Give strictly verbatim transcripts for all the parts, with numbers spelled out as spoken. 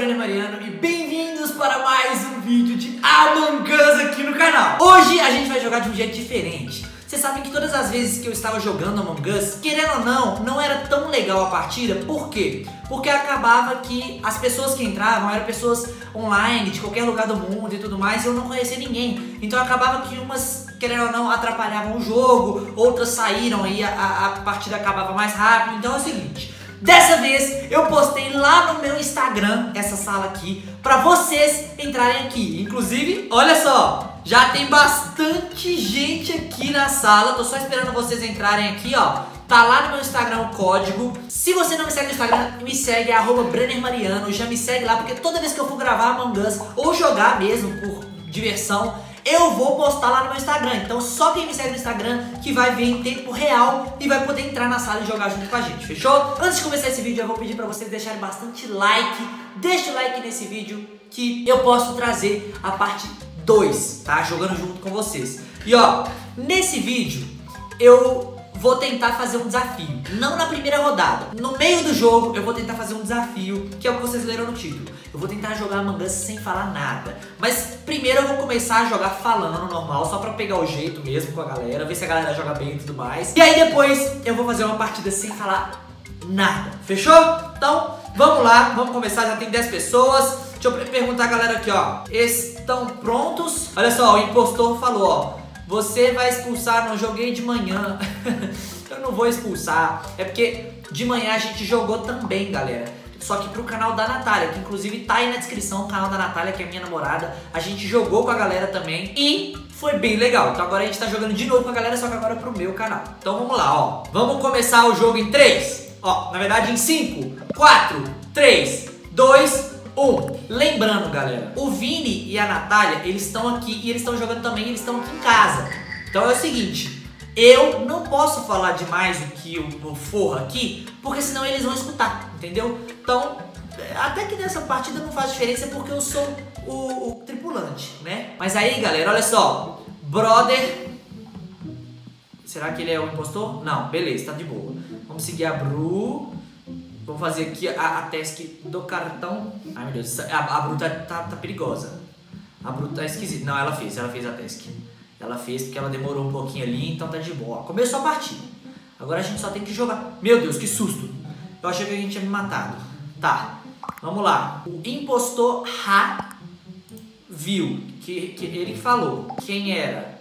Brenner Mariano e bem-vindos para mais um vídeo de Among Us aqui no canal. Hoje a gente vai jogar de um jeito diferente. Vocês sabem que todas as vezes que eu estava jogando Among Us, querendo ou não, não era tão legal a partida. Por quê? Porque acabava que as pessoas que entravam eram pessoas online, de qualquer lugar do mundo e tudo mais, e eu não conhecia ninguém. Então acabava que umas, querendo ou não, atrapalhavam o jogo, outras saíram e a, a, a partida acabava mais rápido. Então é o seguinte, dessa vez eu postei lá no meu Instagram essa sala aqui pra vocês entrarem aqui. Inclusive, olha só, já tem bastante gente aqui na sala. Tô só esperando vocês entrarem aqui, ó. Tá lá no meu Instagram o código. Se você não me segue no Instagram, me segue, é arroba Brenner Mariano. Já me segue lá, porque toda vez que eu for gravar Among Us ou jogar mesmo por diversão, eu vou postar lá no meu Instagram. Então só quem me segue no Instagram que vai ver em tempo real e vai poder entrar na sala e jogar junto com a gente, fechou? Antes de começar esse vídeo, eu vou pedir pra vocês deixarem bastante like. Deixa o like nesse vídeo que eu posso trazer a parte dois, tá? Jogando junto com vocês. E ó, nesse vídeo eu vou tentar fazer um desafio. Não na primeira rodada. No meio do jogo eu vou tentar fazer um desafio, que é o que vocês leram no título. Eu vou tentar jogar Among Us sem falar nada. Mas primeiro eu vou começar a jogar falando normal, só pra pegar o jeito mesmo com a galera, ver se a galera joga bem e tudo mais. E aí depois eu vou fazer uma partida sem falar nada. Fechou? Então vamos lá, vamos começar. Já tem dez pessoas. Deixa eu perguntar a galera aqui, ó. Estão prontos? Olha só, o impostor falou, ó: você vai expulsar, não joguei de manhã. Eu não vou expulsar. É porque de manhã a gente jogou também, galera. Só que pro canal da Natália, que inclusive tá aí na descrição, o canal da Natália, que é minha namorada. A gente jogou com a galera também e foi bem legal. Então agora a gente tá jogando de novo com a galera, só que agora pro meu canal. Então vamos lá, ó. Vamos começar o jogo em três. Ó, na verdade em cinco, quatro, três, dois, um. Lembrando, galera, o Vini e a Natália, eles estão aqui e eles estão jogando também, eles estão aqui em casa. Então é o seguinte, eu não posso falar demais o que eu for aqui, porque senão eles vão escutar, entendeu? Então, até que nessa partida não faz diferença porque eu sou o, o tripulante, né? Mas aí, galera, olha só, brother... Será que ele é o impostor? Não, beleza, tá de boa. Vamos seguir a Bru. Vamos fazer aqui a, a task do cartão. Ai, meu Deus, a, a Bru tá, tá, tá perigosa. A Bru tá esquisita. Não, ela fez, ela fez a task. Ela fez porque ela demorou um pouquinho ali, então tá de boa. Começou a partida. Agora a gente só tem que jogar. Meu Deus, que susto. Eu achei que a gente tinha me matado. Tá, vamos lá. O impostor Ra viu, que, que ele falou quem era.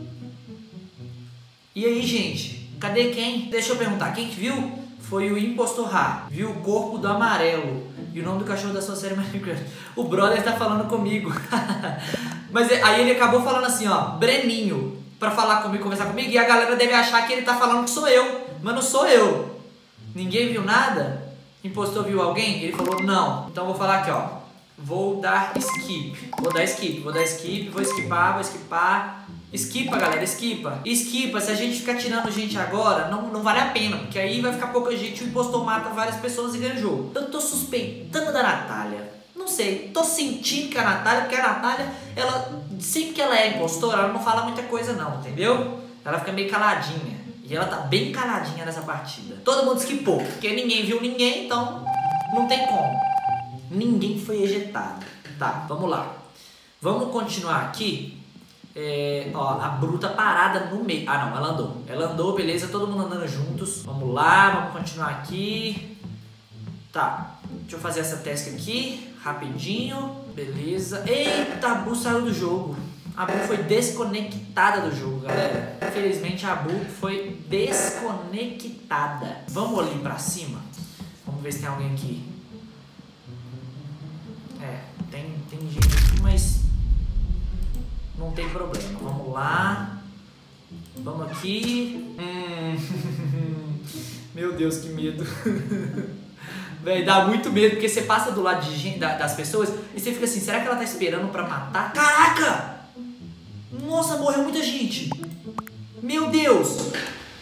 E aí, gente? Cadê quem? Deixa eu perguntar, quem que viu? Foi o impostor Ra. Viu o corpo do amarelo. E o nome do cachorro da sua série Minecraft. O brother tá falando comigo. Mas aí ele acabou falando assim, ó, Breninho, pra falar comigo, conversar comigo. E a galera deve achar que ele tá falando que sou eu. Mas não sou eu. Ninguém viu nada? Impostor viu alguém? Ele falou não. Então eu vou falar aqui, ó. Vou dar skip. Vou dar skip, vou dar skip, vou skipar, vou skipar. Esquipa, galera, esquipa. Esquipa, se a gente ficar tirando gente agora, não, não vale a pena, porque aí vai ficar pouca gente, o impostor mata várias pessoas e ganha o jogo. Eu tô suspeitando da Natália. Não sei, tô sentindo que a Natália, porque a Natália, ela, sempre que ela é impostora, ela não fala muita coisa não, entendeu? Ela fica meio caladinha. E ela tá bem caladinha nessa partida. Todo mundo esquipou, porque ninguém viu ninguém, então não tem como. Ninguém foi ejetado. Tá, vamos lá. Vamos continuar aqui. É, ó, a Bru tá parada no meio. Ah não, ela andou. Ela andou, beleza, todo mundo andando juntos. Vamos lá, vamos continuar aqui. Tá, deixa eu fazer essa task aqui rapidinho. Beleza. Eita, a Bru saiu do jogo. A Bru foi desconectada do jogo, galera. Infelizmente a Bru foi desconectada. Vamos ali pra cima. Vamos ver se tem alguém aqui. É, tem, tem gente aqui, mas não tem problema. Vamos lá. Vamos aqui. Hum. Meu Deus, que medo. Véi, dá muito medo, porque você passa do lado de gente, das pessoas e você fica assim, será que ela tá esperando pra matar? Caraca! Nossa, morreu muita gente. Meu Deus.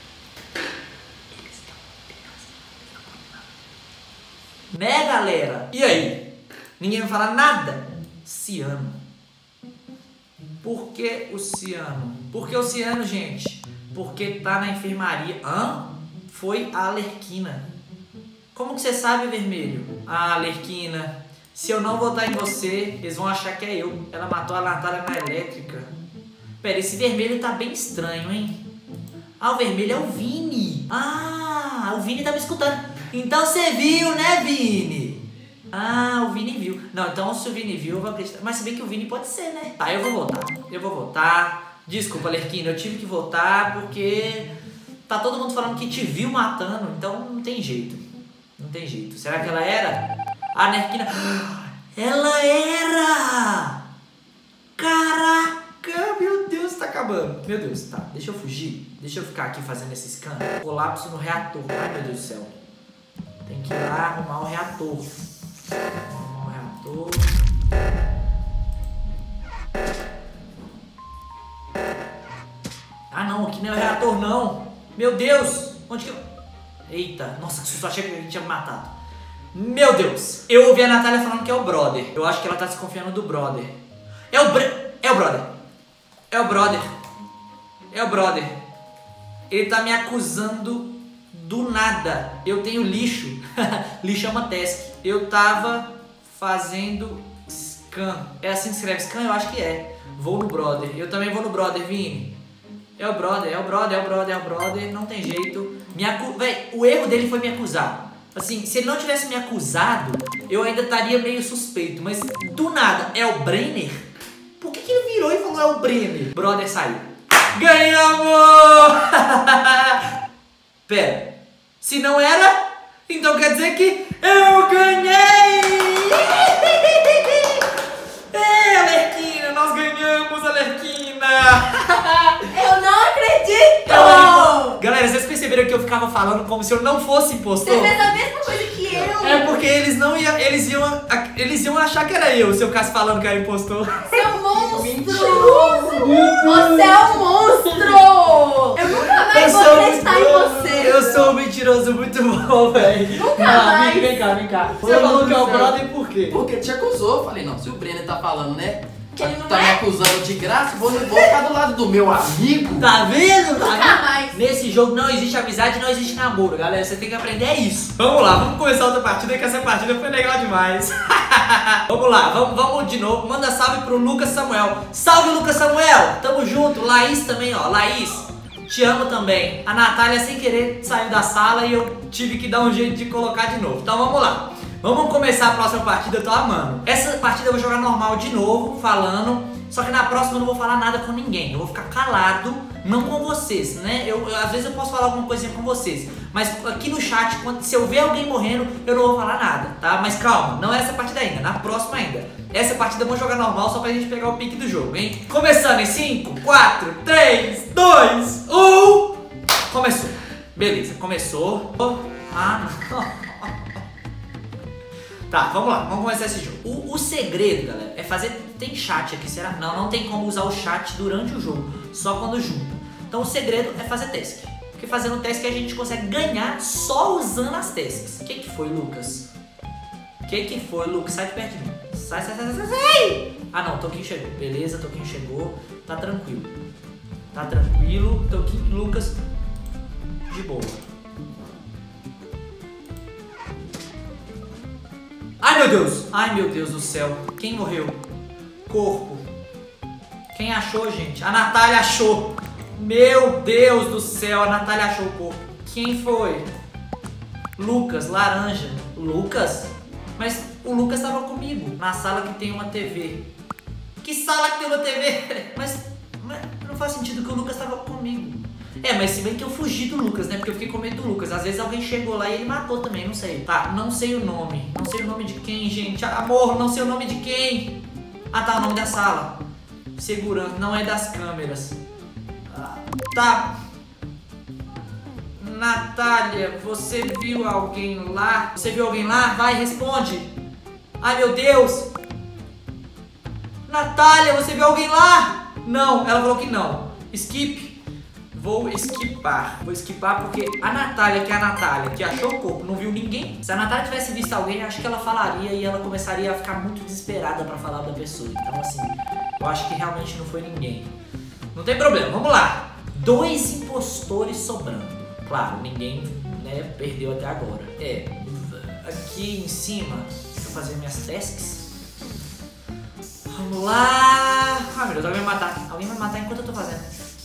Né, galera? E aí? Ninguém vai falar nada? Ciano. Por que o ciano? Por que o ciano, gente? Porque tá na enfermaria. Hã? Foi a Alerquina. Como que você sabe, vermelho? Ah, Alerquina, Se eu não votar em você, eles vão achar que é eu. Ela matou a Natália na elétrica. Pera, esse vermelho tá bem estranho, hein? Ah, o vermelho é o Vini. Ah, o Vini tá me escutando. Então você viu, né, Vini? Ah, o Vini viu. Não, então se o Vini viu, eu vou acreditar. Mas se bem que o Vini pode ser, né? Tá, eu vou votar. Eu vou votar. Desculpa, Lerquina, eu tive que votar porque tá todo mundo falando que te viu matando. Então não tem jeito. Não tem jeito. Será que ela era? A Lerquina... Ela era! Caraca! Meu Deus, tá acabando. Meu Deus, tá. Deixa eu fugir. Deixa eu ficar aqui fazendo esse scan. Colapso no reator. Ai, meu Deus do céu. Tem que ir lá arrumar o reator. Arrumar o reator. Ah, não. Aqui não é o reator, não. Meu Deus. Onde que eu... Eita. Nossa, que susto. Achei que a gente tinha me matado. Meu Deus. Eu ouvi a Natália falando que é o brother. Eu acho que ela tá desconfiando do brother. É o... Br... É o brother. É o brother. É o brother. Ele tá me acusando do nada. Eu tenho lixo. Lixo é uma task. Eu tava fazendo scan. É assim que escreve scan? Eu acho que é. Vou no brother. Eu também vou no brother, Vini. É o brother, é o brother, é o brother, é o brother. Não tem jeito. Me acu... Véi, o erro dele foi me acusar. Assim, se ele não tivesse me acusado, eu ainda estaria meio suspeito. Mas do nada, é o Brenner? Por que, que ele virou e falou é o Brenner? Brother saiu. Ganhamos! Pera, se não era, então quer dizer que eu ganhei! É, Alerquina, nós ganhamos, Alerquina! Eu não acredito! Eu... Galera, vocês perceberam que eu ficava falando como se eu não fosse impostor? Você fez a mesma coisa que eu! É porque eles não iam, eles iam, eles iam achar que era eu se eu ficasse falando que era impostor. Você é um monstro! Você é um monstro! Eu nunca mais Eu vou sou acreditar em muito- você! Eu sou um mentiroso muito bom, velho. Nunca Ah, mais! vem, vem cá, vem cá. Você falou que é o brother por quê? Porque te acusou. Eu falei, não, se o Brenner tá falando, né? Que ele não tá é? me acusando de graça, vou, vou ficar do lado do meu amigo. Tá vendo? Tá Nunca vendo? mais! Nesse jogo não existe amizade, não existe namoro, galera. Você tem que aprender é isso. Vamos lá, vamos começar outra partida, que essa partida foi legal demais. Vamos lá, vamos, vamos de novo. Manda salve pro Lucas Samuel. Salve, Lucas Samuel! Tamo junto. Laís também, ó. Laís, te amo também. A Natália, sem querer, saiu da sala e eu tive que dar um jeito de colocar de novo. Então vamos lá. Vamos começar a próxima partida, eu tô amando. Essa partida eu vou jogar normal de novo, falando. Só que na próxima eu não vou falar nada com ninguém. Eu vou ficar calado, não com vocês, né? Eu, eu, às vezes eu posso falar alguma coisinha com vocês. Mas aqui no chat, quando, se eu ver alguém morrendo, eu não vou falar nada, tá? Mas calma, não é essa partida ainda, na próxima ainda. Essa partida eu vou jogar normal só pra gente pegar o pique do jogo, hein? Começando em cinco, quatro, três, dois, um... Começou. Beleza, começou. Ah, não. Tá, vamos lá, vamos começar esse jogo. O, o segredo, galera, é fazer... Tem chat aqui, será? Não, não tem como usar o chat durante o jogo, só quando junta. Então o segredo é fazer task. Porque fazendo task a gente consegue ganhar só usando as tasks. O que que foi, Lucas? O que que foi, Lucas? Sai de perto de mim. Sai, sai, sai, sai, sai! Ah não, Toquinho chegou. Beleza, Toquinho chegou. Tá tranquilo. Tá tranquilo. Toquinho, Lucas, de boa. Ai meu Deus, ai meu Deus do céu, quem morreu? Corpo. Quem achou, gente? A Natália achou. Meu Deus do céu, a Natália achou o corpo. Quem foi? Lucas, laranja. Lucas? Mas o Lucas tava comigo, na sala que tem uma T V. Que sala que tem uma T V? Mas, mas não faz sentido que o Lucas tava comigo. É, mas se bem que eu fugi do Lucas, né? Porque eu fiquei com medo do Lucas. Às vezes alguém chegou lá e ele matou também, não sei. Tá, não sei o nome. Não sei o nome de quem, gente. Amor, não sei o nome de quem. Ah, tá, o nome da sala. Segurança, não é das câmeras. Ah, tá. Natália, você viu alguém lá? Você viu alguém lá? Vai, responde. Ai, meu Deus. Natália, você viu alguém lá? Não, ela falou que não. Skip. Vou esquipar. Vou esquipar porque a Natália, que é a Natália, que achou o corpo, não viu ninguém. Se a Natália tivesse visto alguém, acho que ela falaria e ela começaria a ficar muito desesperada pra falar da pessoa. Então, assim, eu acho que realmente não foi ninguém. Não tem problema, vamos lá. Dois impostores sobrando. Claro, ninguém, né, perdeu até agora. É, aqui em cima Deixa eu fazer minhas tasks. Vamos lá. Ai meu Deus, alguém vai matar. Alguém vai matar enquanto eu tô fazendo.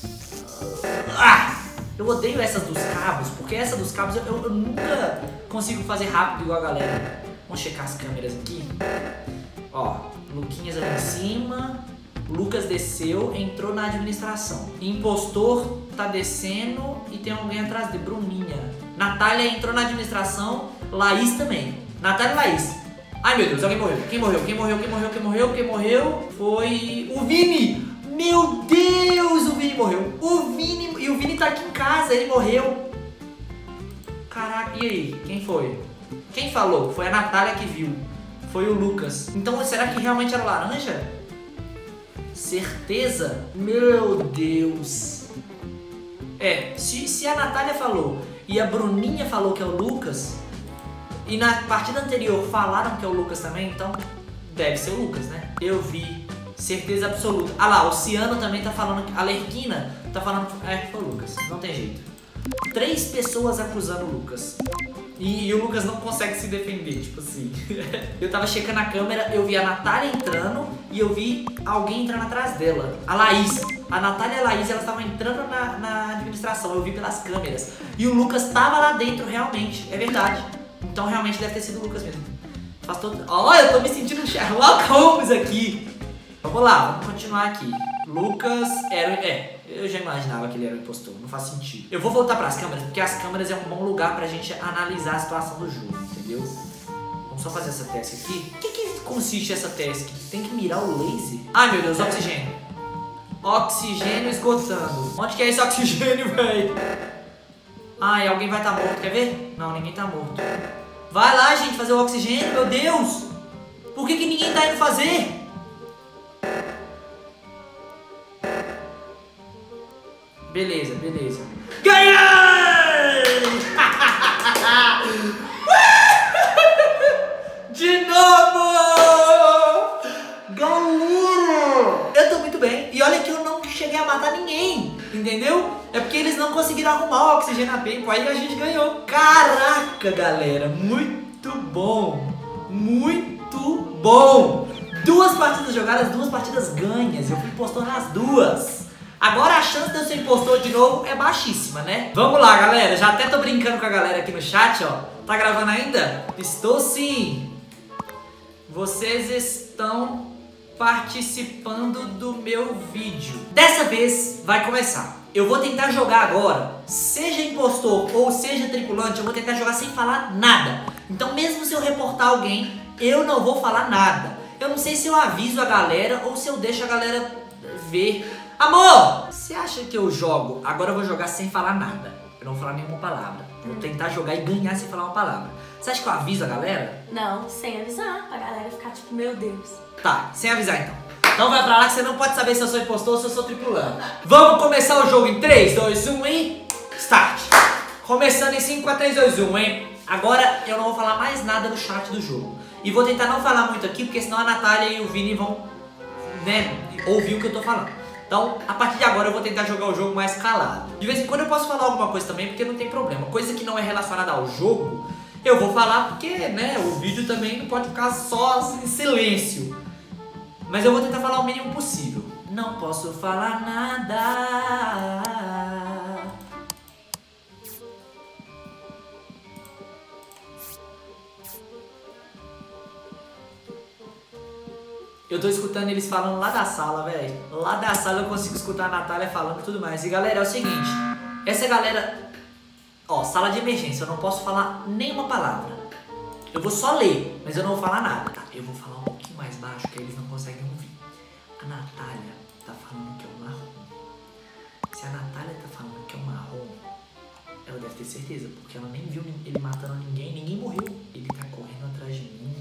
Ah! Eu odeio essas dos cabos, porque essa dos cabos eu, eu, eu nunca consigo fazer rápido igual a galera. Vamos checar as câmeras aqui. Ó, Luquinhas ali em cima. Lucas desceu, entrou na administração. Impostor tá descendo e tem alguém atrás de Bruninha. Natália entrou na administração. Laís também. Natália e Laís. Ai meu Deus, alguém morreu. Quem morreu? Quem morreu? Quem morreu? Quem morreu? Quem morreu? Foi o Vini. Meu Deus, o Vini morreu. O Vini, e o Vini tá aqui em casa, ele morreu. Caraca, e aí? Quem foi? Quem falou? Foi a Natália que viu. Foi o Lucas. Então, será que realmente era laranja? Certeza? Meu Deus. É, se, se a Natália falou e a Bruninha falou que é o Lucas, e na partida anterior falaram que é o Lucas também, então deve ser o Lucas, né? Eu vi. Certeza absoluta. Ah lá, o Ciano também tá falando, a Lerquina tá falando, é, foi o Lucas, não tem jeito. Três pessoas acusando o Lucas. E, e o Lucas não consegue se defender, tipo assim. Eu tava checando a câmera, eu vi a Natália entrando e eu vi alguém entrando atrás dela. A Laís. A Natália e a Laís, elas estavam entrando na, na administração, eu vi pelas câmeras. E o Lucas tava lá dentro, realmente, é verdade. Então realmente deve ter sido o Lucas mesmo. Faz todo... Ó, eu tô me sentindo um Sherlock Holmes aqui. Vamos lá, vamos continuar aqui. Lucas era... É, eu já imaginava que ele era o impostor, não faz sentido. Eu vou voltar pras câmeras, porque as câmeras é um bom lugar pra gente analisar a situação do jogo, entendeu? Vamos só fazer essa task aqui. O que que consiste essa task? Tem que mirar o laser? Ai meu Deus, oxigênio. Oxigênio esgotando. Onde que é esse oxigênio, velho? Ai, alguém vai estar morto, quer ver? Não, ninguém tá morto. Vai lá, gente, fazer o oxigênio, meu Deus! Por que que ninguém tá indo fazer? Beleza, beleza. Ganhei! De novo! Galera! Eu tô muito bem. E olha que eu não cheguei a matar ninguém, entendeu? É porque eles não conseguiram arrumar o oxigênio a tempo. Aí a gente ganhou. Caraca, galera. Muito bom. Muito bom. Duas partidas jogadas, duas partidas ganhas. Eu fui impostor nas duas. Agora a chance de eu ser impostor de novo é baixíssima, né? Vamos lá, galera. Já até tô brincando com a galera aqui no chat, ó. Tá gravando ainda? Estou sim. Vocês estão participando do meu vídeo. Dessa vez vai começar. Eu vou tentar jogar agora, seja impostor ou seja tripulante, eu vou tentar jogar sem falar nada. Então mesmo se eu reportar alguém, eu não vou falar nada. Eu não sei se eu aviso a galera ou se eu deixo a galera ver. Amor, você acha que eu jogo? Agora eu vou jogar sem falar nada. Eu não vou falar nenhuma palavra. Vou tentar jogar e ganhar sem falar uma palavra. Você acha que eu aviso a galera? Não, sem avisar. A galera ficar tipo, meu Deus. Tá, sem avisar então. Então vai pra lá que você não pode saber se eu sou impostor ou se eu sou tripulante. Vamos começar o jogo em três, dois, um e... Start! Começando em cinco, quatro, três, dois, um, hein? Agora eu não vou falar mais nada no chat do jogo. E vou tentar não falar muito aqui, porque senão a Natália e o Vini vão, né, ouvir o que eu tô falando. Então, a partir de agora eu vou tentar jogar o jogo mais calado. De vez em quando eu posso falar alguma coisa também, porque não tem problema. Coisa que não é relacionada ao jogo, eu vou falar porque, né, o vídeo também não pode ficar só em silêncio. Mas eu vou tentar falar o mínimo possível. Não posso falar nada. Eu tô escutando eles falando lá da sala, velho. Lá da sala eu consigo escutar a Natália falando e tudo mais. E galera, é o seguinte. Essa galera... Ó, sala de emergência. Eu não posso falar nenhuma palavra. Eu vou só ler, mas eu não vou falar nada. Tá, eu vou falar um pouquinho mais baixo, que eles não conseguem ouvir. A Natália tá falando que é o marrom. Se a Natália tá falando que é o marrom, ela deve ter certeza, porque ela nem viu ele matando ninguém. Ninguém morreu. Ele tá correndo atrás de mim.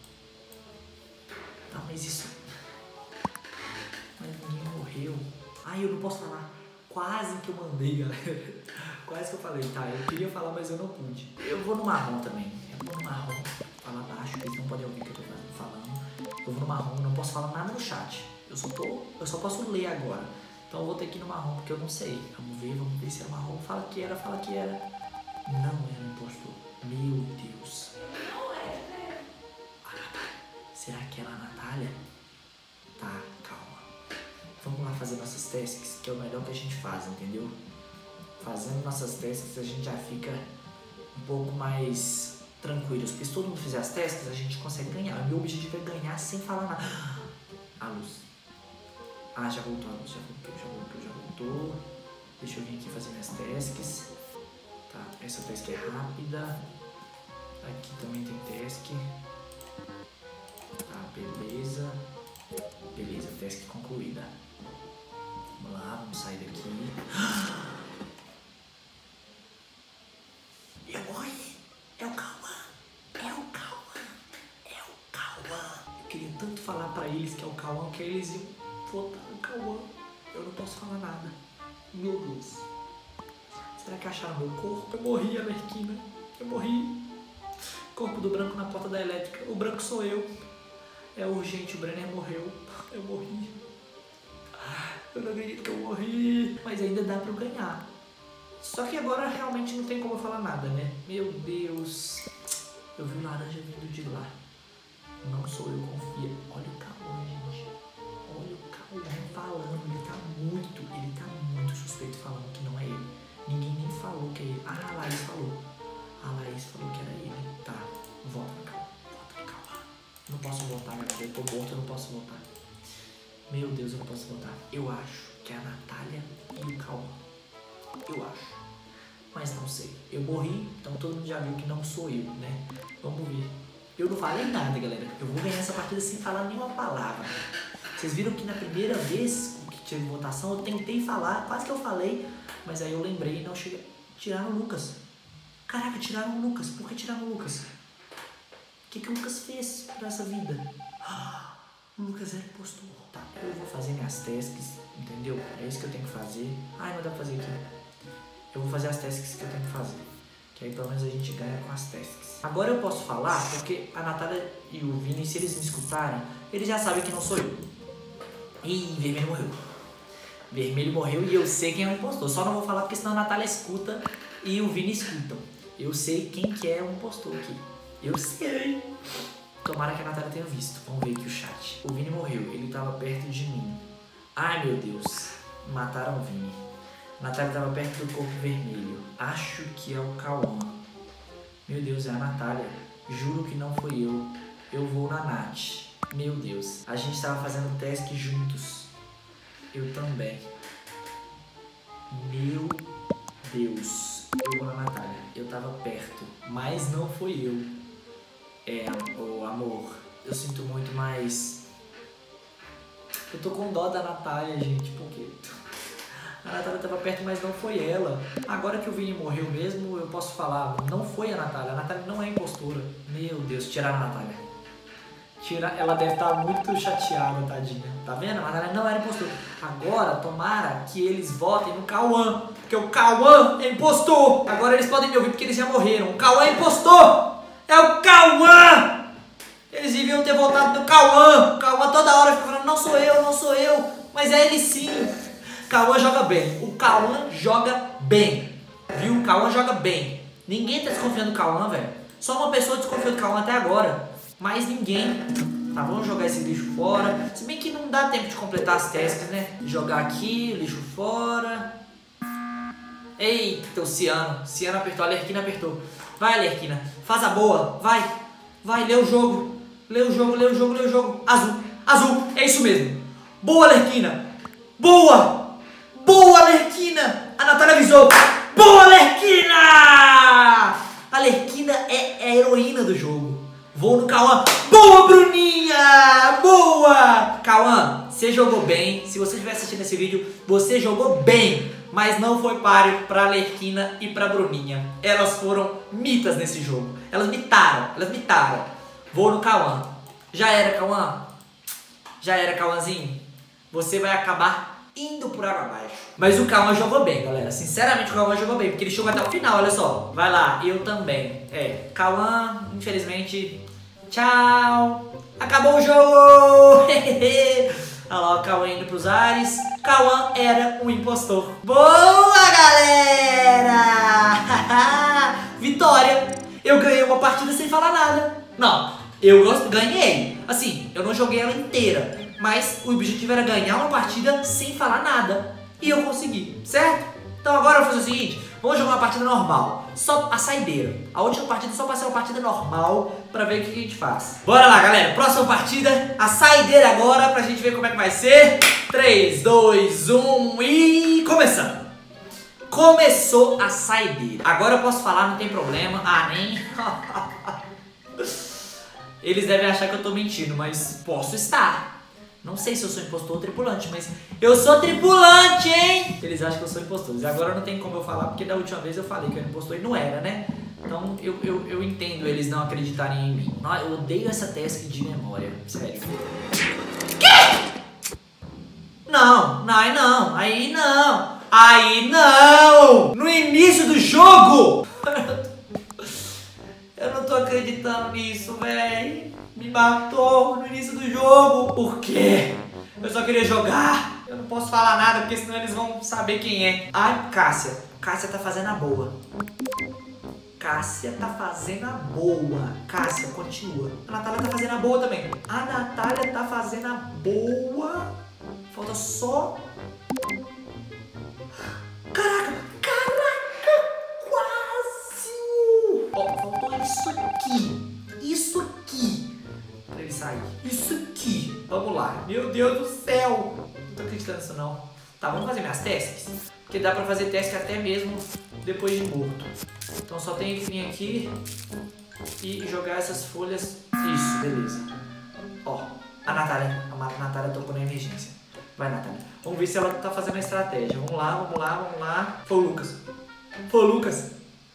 Tá, mas isso... Mas ninguém morreu. Ai, eu não posso falar. Quase que eu mandei, galera. Quase que eu falei. Tá, eu queria falar, mas eu não pude. Eu vou no marrom também. Eu vou no marrom. Falar baixo, eles não podem ouvir o que eu tô falando. Eu vou no marrom, não posso falar nada no chat. Eu só, tô, eu só posso ler agora. Então eu vou ter que ir no marrom, porque eu não sei. Vamos ver, vamos ver se era marrom. Fala que era, fala que era. Não era um impostor. Meu Deus. Não é, né? A Será que ela é a Natália? Tá, calma. Vamos lá fazer nossas tasks, que é o melhor que a gente faz, entendeu? Fazendo nossas tasks a gente já fica um pouco mais tranquilos. Porque se todo mundo fizer as tasks, a gente consegue ganhar. O meu objetivo é ganhar sem falar nada. A luz. Ah, já voltou a luz, já voltou, já voltou, já voltou. Deixa eu vir aqui fazer minhas tasks. Tá, essa task é rápida. Aqui também tem task. Tá, beleza. Beleza, task concluída. Vamos lá, vamos sair daqui. Eu morri. É o Cauã. É o Cauã. É o Cauã. Eu queria tanto falar pra eles que é o Cauã, que eles iam votar no Cauã. Eu não posso falar nada. Meu Deus. Será que acharam meu corpo? Eu morri, Alerquina. Eu morri. Corpo do branco na porta da elétrica. O branco sou eu. É urgente, o Brenner morreu. Eu morri. Eu não acredito que eu morri. Mas ainda dá pra eu ganhar. Só que agora realmente não tem como eu falar nada, né? Meu Deus. Eu vi o laranja vindo de lá. Não sou eu, confia. Olha o Cauã, gente. Olha o Cauã falando. Ele tá muito, ele tá muito suspeito falando que não é ele. Ninguém nem falou que é ele. Ah, a Laís falou. A Laís falou que era ele. Tá, volta no Cauã. Volta no Cauã. Não posso voltar, galera. Eu tô morto, eu não posso voltar. Meu Deus, eu não posso voltar. Eu acho que é a Natália e o Cauã. Eu acho. Mas não sei. Eu morri, então todo mundo já viu que não sou eu, né? Vamos ver. Eu não falei nada, galera. Eu vou ganhar essa partida sem falar nenhuma palavra. Vocês viram que na primeira vez que tive votação, eu tentei falar, quase que eu falei, mas aí eu lembrei e não cheguei. Tiraram o Lucas. Caraca, tiraram o Lucas. Por que tiraram o Lucas? O que, que o Lucas fez pra essa vida? Ah, o Lucas era impostor. Tá, eu vou fazer minhas tasks, entendeu? É isso que eu tenho que fazer. Ai, não dá pra fazer aqui. Eu vou fazer as tasks que eu tenho que fazer. Que aí pelo menos a gente ganha com as tasks. Agora eu posso falar, porque a Natália e o Vini, se eles me escutarem, eles já sabem que não sou eu. Ih, Vermelho morreu. Vermelho morreu e eu sei quem é o impostor. Só não vou falar porque senão a Natália escuta e o Vini escutam. Eu sei quem que é o impostor aqui. Eu sei. Tomara que a Natália tenha visto. Vamos ver aqui o chat. O Vini morreu. Ele estava perto de mim. Ai, meu Deus. Mataram o Vini. A Natália estava perto do corpo vermelho. Acho que é o Cauã. Meu Deus, é a Natália. Juro que não foi eu. Eu vou na Nath. Meu Deus. A gente estava fazendo task juntos. Eu também. Meu Deus. Eu vou na Natália. Eu tava perto. Mas não foi eu. É, o amor. Eu sinto muito, mas... Eu tô com dó da Natália, gente. Porque... A Natália tava perto, mas não foi ela. Agora que o Vini morreu mesmo, eu posso falar. Não foi a Natália. A Natália não é impostora. Meu Deus, tiraram a Natália. Tira... Ela deve estar muito chateada, tadinha. Tá vendo? A Natália não era impostora. Agora, tomara que eles votem no Cauã. Porque o Cauã é impostor. Agora eles podem me ouvir porque eles já morreram. O Cauã é impostor. É o Cauã. Eles deviam ter votado no Cauã. O Cauã toda hora fica falando, não sou eu, não sou eu. Mas é ele sim. Cauã joga bem. O Cauã joga bem. Viu? O Cauã joga bem. Ninguém tá desconfiando do Cauã, velho. Só uma pessoa desconfiou do Cauã até agora. Mais ninguém. Tá, vamos jogar esse lixo fora. Se bem que não dá tempo de completar as tasks, né? Jogar aqui, lixo fora. Eita, o Ciano. Ciano apertou, a Alerquina apertou. Vai, Alerquina. Faz a boa. Vai. Vai, lê o jogo. Lê o jogo, lê o jogo, lê o jogo. Azul. Azul. É isso mesmo. Boa, Alerquina. Boa. Boa, Alerquina! A Natália avisou! Boa, Alerquina! A Alerquina é, é a heroína do jogo. Vou no Cauã. Boa, Bruninha! Boa! Cauã, você jogou bem. Se você estiver assistindo esse vídeo, você jogou bem. Mas não foi páreo pra Alerquina e pra Bruninha. Elas foram mitas nesse jogo. Elas mitaram. Elas mitaram. Vou no Cauã. Já era, Cauã? Já era, Cauãzinho? Você vai acabar indo por água abaixo. Mas o Cauã jogou bem, galera. Sinceramente, o Cauã jogou bem, porque ele chegou até o final, olha só. Vai lá, eu também. É, Cauã, infelizmente, tchau. Acabou o jogo. Olha lá o Cauã indo pros ares. Cauã era um impostor. Boa, galera! Vitória! Eu ganhei uma partida sem falar nada. Não, eu ganhei. Assim, eu não joguei ela inteira, mas o objetivo era ganhar uma partida sem falar nada. E eu consegui, certo? Então agora eu vou fazer o seguinte, vamos jogar uma partida normal, só a saideira. A última partida só passar uma partida normal pra ver o que a gente faz. Bora lá, galera, próxima partida, a saideira agora, pra gente ver como é que vai ser. três, dois, um e começando. Começou a saideira. Agora eu posso falar, não tem problema. Ah, nem... Eles devem achar que eu tô mentindo, mas posso estar. Não sei se eu sou impostor ou tripulante, mas eu sou tripulante, hein? Eles acham que eu sou impostor. E agora não tem como eu falar, porque da última vez eu falei que eu era impostor e não era, né? Então eu, eu, eu entendo eles não acreditarem em mim. Eu odeio essa task de memória, sério. Quê? Não, não, aí não, aí não, aí não! No início do jogo! Eu não tô acreditando nisso, véi. Me matou no início do jogo. Por quê? Eu só queria jogar. Eu não posso falar nada, porque senão eles vão saber quem é. Ai, Cássia. Cássia tá fazendo a boa. Cássia tá fazendo a boa. Cássia, continua. A Natália tá fazendo a boa também. A Natália tá fazendo a boa. Falta só... Caraca! Caraca! Quase! Ó, faltou isso aqui. Isso aqui. Pra ele sair. Isso aqui. Vamos lá. Meu Deus do céu. Não tô acreditando nisso não. Tá, vamos fazer minhas tasks. Porque dá pra fazer task até mesmo depois de morto. Então só tenho que vir aqui e jogar essas folhas. Isso, beleza. Ó, a Natália. A Natália tocou na emergência. Vai, Natália. Vamos ver se ela tá fazendo a estratégia. Vamos lá, vamos lá, vamos lá. Foi o Lucas. Foi o Lucas.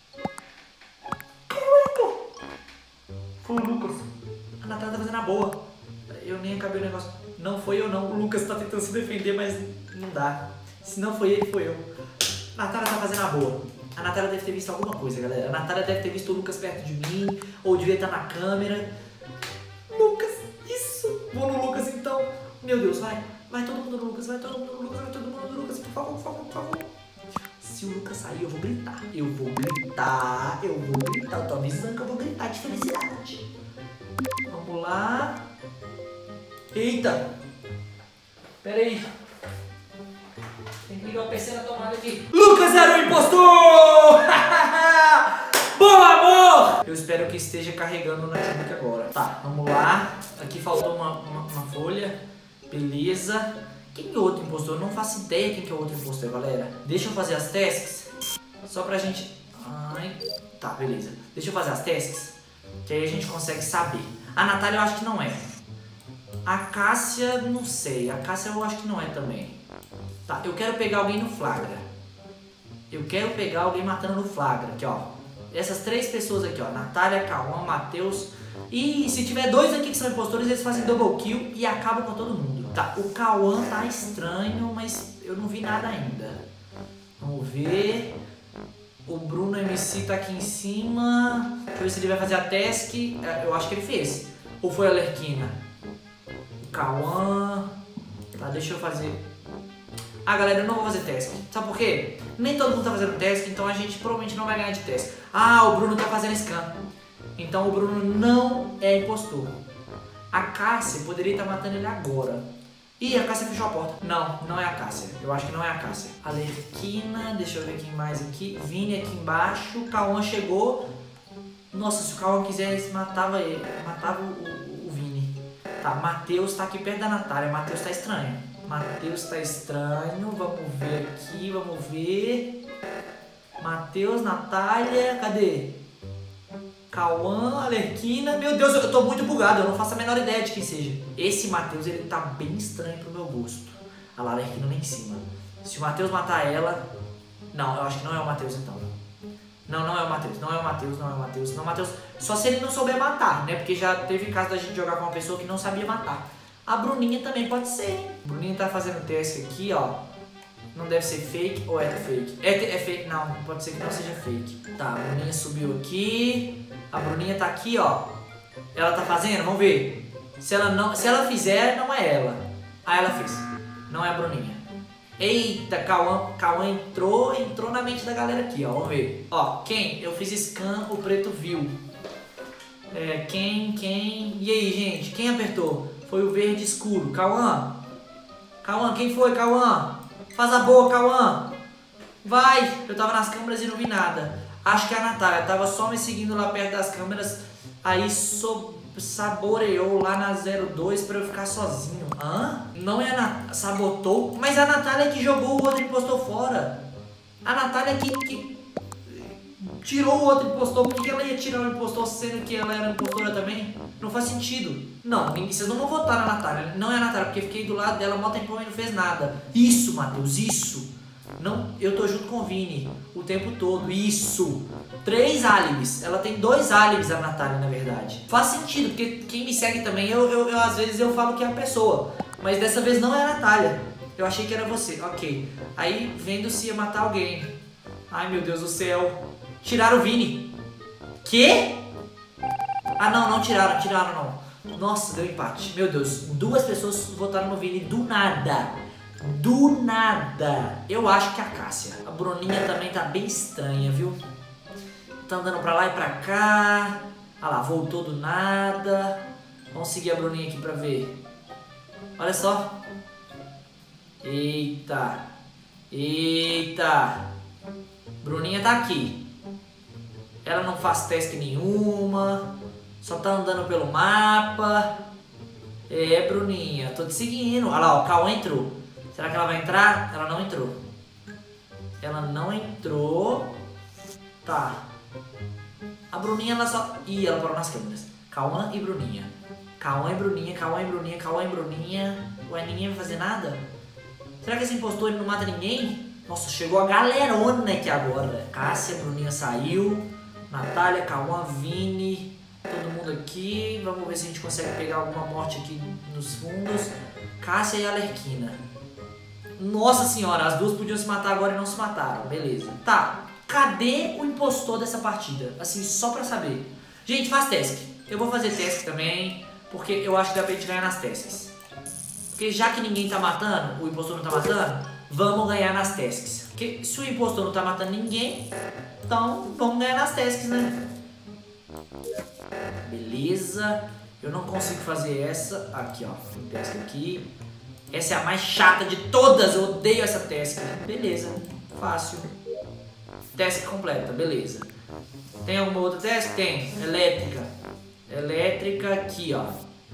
Foi o Lucas. A Natália tá fazendo a boa. Eu nem acabei o negócio. Não foi eu não. O Lucas tá tentando se defender, mas não dá. Se não foi ele, foi eu. A Natália tá fazendo a boa. A Natália deve ter visto alguma coisa, galera. A Natália deve ter visto o Lucas perto de mim. Ou devia estar na câmera. Lucas, isso. Vou no Lucas então. Meu Deus, vai. Vai todo mundo no Lucas. Vai todo mundo no Lucas. Vai todo mundo no Lucas. Por favor, por favor, por favor. Se o Lucas sair, eu vou gritar. Eu vou gritar. Eu vou gritar. Eu tô avisando que eu vou gritar de felicidade. Vamos lá. Eita. Pera aí. Tem que ligar o P C na tomada aqui. Lucas era o impostor! Bom amor! Eu espero que esteja carregando na notebook agora. Tá, vamos lá. Aqui faltou uma, uma, uma folha. Beleza. Quem é o outro impostor? Eu não faço ideia quem que é o outro impostor, galera. Deixa eu fazer as tasks. Só pra gente... Ai... Tá, beleza. Deixa eu fazer as tasks. Que aí a gente consegue saber. A Natália eu acho que não é. A Cássia, não sei. A Cássia eu acho que não é também. Tá, eu quero pegar alguém no flagra. Eu quero pegar alguém matando no flagra. Aqui, ó. Essas três pessoas aqui, ó. Natália, Cauã, Matheus. E se tiver dois aqui que são impostores, eles fazem double kill e acabam com todo mundo. Tá, o Cauã tá estranho, mas eu não vi nada ainda. Vamos ver. O Bruno M C tá aqui em cima. Deixa eu ver se ele vai fazer a task. Eu acho que ele fez. Ou foi a Lerquina? O Cauã. Tá, deixa eu fazer. Ah, galera, eu não vou fazer task. Sabe por quê? Nem todo mundo tá fazendo task, então a gente provavelmente não vai ganhar de task. Ah, o Bruno tá fazendo scan. Então o Bruno não é impostor. A Cássia poderia estar matando ele agora. Ih, a Cássia fechou a porta. Não, não é a Cássia. Eu acho que não é a Cássia. A Lerquina, deixa eu ver quem mais aqui. Vini aqui embaixo. O Cauã chegou. Nossa, se o Cauã quisesse, matava ele. Matava o, o, o Vini. Tá, Matheus tá aqui perto da Natália. Matheus tá estranho. Matheus tá estranho. Vamos ver aqui, vamos ver. Matheus, Natália, cadê? Cauã, Alerquina. Meu Deus, eu tô muito bugado. Eu não faço a menor ideia de quem seja. Esse Matheus, ele tá bem estranho pro meu gosto. A Alerquina lá em cima. Se o Matheus matar ela... Não, eu acho que não é o Matheus então. Não, não é o Matheus. Não é o Matheus, não é o Matheus. Não, Matheus. Só se ele não souber matar, né? Porque já teve caso da gente jogar com uma pessoa que não sabia matar. A Bruninha também pode ser, hein? A Bruninha tá fazendo teste aqui, ó. Não deve ser fake ou é fake? É, é fake, não. Pode ser que não seja fake. Tá, a Bruninha subiu aqui. A Bruninha tá aqui, ó. Ela tá fazendo? Vamos ver. Se ela, não, se ela fizer, não é ela. Ah, ela fez. Não é a Bruninha. Eita, Cauã, Cauã entrou, entrou na mente da galera aqui, ó. Vamos ver. Ó, quem? Eu fiz scan, o preto viu. É, quem, quem... E aí, gente? Quem apertou? Foi o verde escuro. Cauã? Cauã, quem foi, Cauã? Faz a boa, Cauã. Vai. Eu tava nas câmeras e não vi nada. Acho que é a Natália. Tava só me seguindo lá perto das câmeras. Aí so... saboreou lá na zero dois pra eu ficar sozinho. Hã? Não é a Natália. Sabotou? Mas a Natália que jogou o outro impostor fora. A Natália que... que... tirou o outro impostor. Por que ela ia tirar o impostor sendo que ela era impostora também? Não faz sentido. Não, vocês não vão votar na Natália. Não é a Natália, porque eu fiquei do lado dela mó tempão e não fez nada. Isso, Matheus, isso. Não, eu tô junto com o Vini o tempo todo. Isso. Três álibis. Ela tem dois álibis, a Natália, na verdade. Faz sentido, porque quem me segue também, eu, eu, eu às vezes eu falo que é a pessoa. Mas dessa vez não é a Natália. Eu achei que era você. Ok. Aí, vendo se ia matar alguém. Ai, meu Deus do céu. Tiraram o Vini. Quê? Ah, não, não tiraram, tiraram não. Nossa, deu empate. Meu Deus, duas pessoas votaram no Vini do nada. Do nada. Eu acho que é a Cássia. A Bruninha também tá bem estranha, viu? Tá andando pra lá e pra cá. Ah lá, voltou do nada. Vamos seguir a Bruninha aqui pra ver. Olha só. Eita. Eita. Bruninha tá aqui. Ela não faz teste nenhuma. Só tá andando pelo mapa. É, Bruninha, tô te seguindo. Olha lá, ó, Cauã entrou. Será que ela vai entrar? Ela não entrou. Ela não entrou. Tá. A Bruninha, ela só... Ih, ela parou nas câmeras. Cauã e Bruninha. Cauã e Bruninha, Cauã e Bruninha, Cauã e Bruninha. Ué, ninguém vai fazer nada? Será que esse impostor ele não mata ninguém? Nossa, chegou a galerona aqui agora. Cássia, Bruninha saiu. Natália, Cauã, Vini. Todo mundo aqui. Vamos ver se a gente consegue pegar alguma morte aqui nos fundos. Cássia e Alerquina. Nossa senhora, as duas podiam se matar agora e não se mataram. Beleza. Tá, cadê o impostor dessa partida? Assim, só pra saber. Gente, faz task. Eu vou fazer task também, porque eu acho que dá pra gente ganhar nas tasks. Porque já que ninguém tá matando, o impostor não tá matando, vamos ganhar nas tasks. Porque se o impostor não tá matando ninguém, então vamos ganhar nas tasks, né? Beleza. Eu não consigo fazer essa. Aqui, ó. Task aqui. Essa é a mais chata de todas. Eu odeio essa task. Beleza. Fácil. Task completa. Beleza. Tem alguma outra task? Tem. Elétrica. Elétrica aqui, ó.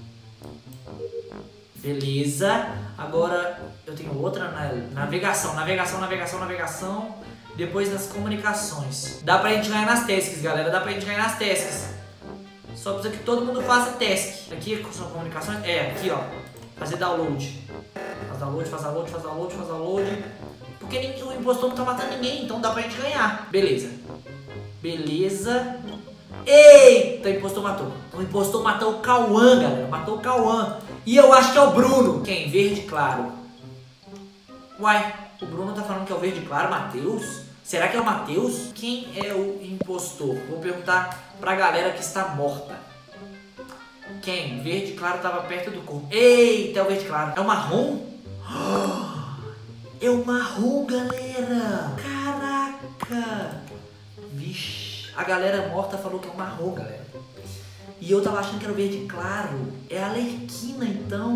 Beleza. Agora eu tenho outra na navegação. Navegação, navegação, navegação. Depois nas comunicações. Dá pra gente ganhar nas tasks, galera. Dá pra gente ganhar nas tasks. Só precisa que todo mundo faça task. Aqui são comunicações. É, aqui, ó. Fazer download. Faz download, faz download, faz download, faz download. Porque o impostor não tá matando ninguém, então dá pra gente ganhar. Beleza. Beleza. Eita, o impostor matou. O impostor matou o Cauã, galera. Matou o Cauã. E eu acho que é o Bruno. Quem? Verde claro. Uai, o Bruno tá falando que é o verde claro, Matheus? Será que é o Matheus? Quem é o impostor? Vou perguntar pra galera que está morta. Quem? Verde claro tava perto do corpo. Eita, é o verde claro. É o marrom? É o marrom, galera. Caraca. Vixe. A galera morta falou que é o marrom, galera. E eu tava achando que era o verde claro. É a Alerquina, então.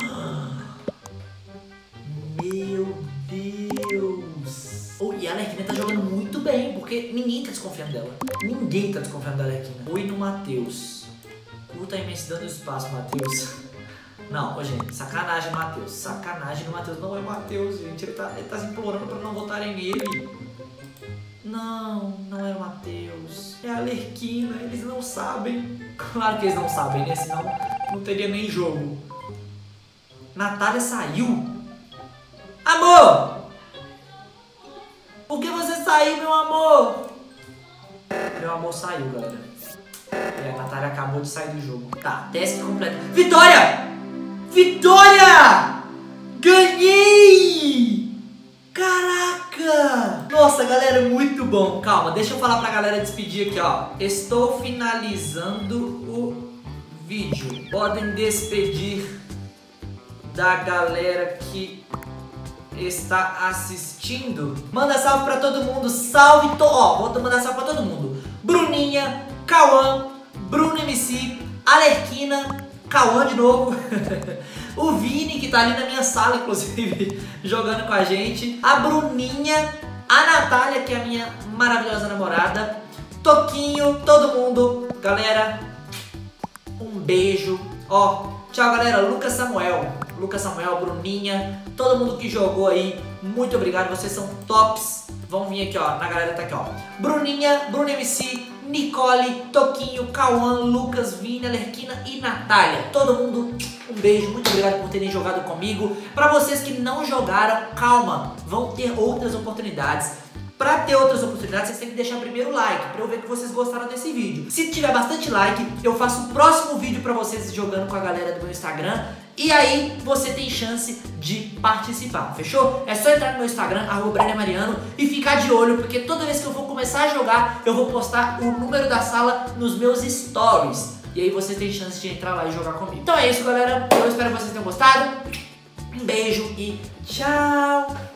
Meu Deus. Oh, e a Alerquina tá jogando muito bem, porque ninguém tá desconfiando dela. Ninguém tá desconfiando da Alerquina. Oi no Matheus. Curta a imensidão do espaço, Matheus. Não, ô, gente, sacanagem no Matheus. Sacanagem no Matheus. Não é o Matheus, gente. Ele tá, ele tá se implorando pra não votarem nele. Não, não é o Matheus. É a Alerquina. Eles não sabem. Claro que eles não sabem, né? Senão não teria nem jogo. Natália saiu. Amor! Por que você saiu, meu amor? Meu amor saiu, galera. E a Natália acabou de sair do jogo. Tá, teste completo. Vitória! Vitória! Ganhei! Caraca! Nossa, galera, muito bom. Calma, deixa eu falar pra galera despedir aqui, ó. Estou finalizando o vídeo. Podem despedir da galera que está assistindo. Manda salve pra todo mundo. Salve, to... ó, vou mandar salve pra todo mundo. Bruninha, Cauã, Bruno M C, Alerquina, Cauã de novo, o Vini, que tá ali na minha sala, inclusive, jogando com a gente, a Bruninha, a Natália, que é a minha maravilhosa namorada, Toquinho, todo mundo. Galera, um beijo. Ó, tchau, galera. Lucas Samuel, Lucas Samuel, Bruninha, todo mundo que jogou aí, muito obrigado, vocês são tops. Vão vir aqui, ó, na galera tá aqui, ó. Bruninha, Bruno M C, Nicole, Toquinho, Cauã, Lucas, Vini, Alerquina e Natália. Todo mundo, um beijo, muito obrigado por terem jogado comigo. Pra vocês que não jogaram, calma, vão ter outras oportunidades. Pra ter outras oportunidades, vocês têm que deixar primeiro o like, pra eu ver que vocês gostaram desse vídeo. Se tiver bastante like, eu faço o próximo vídeo pra vocês jogando com a galera do meu Instagram. E aí, você tem chance de participar, fechou? É só entrar no meu Instagram, arroba Brenner Mariano, e ficar de olho, porque toda vez que eu for começar a jogar, eu vou postar o número da sala nos meus stories. E aí você tem chance de entrar lá e jogar comigo. Então é isso, galera. Eu espero que vocês tenham gostado. Um beijo e tchau!